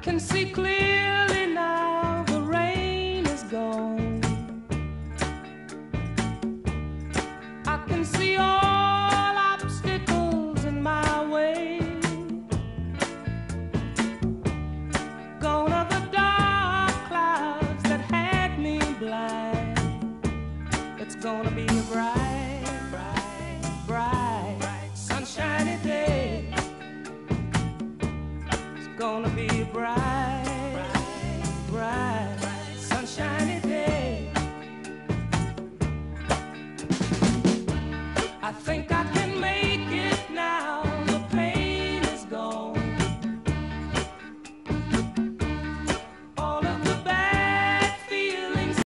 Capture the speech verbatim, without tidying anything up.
can see clearly now, the rain is gone. I can see all obstacles in my way. Gone are the dark clouds that had me blind. It's gonna be a bright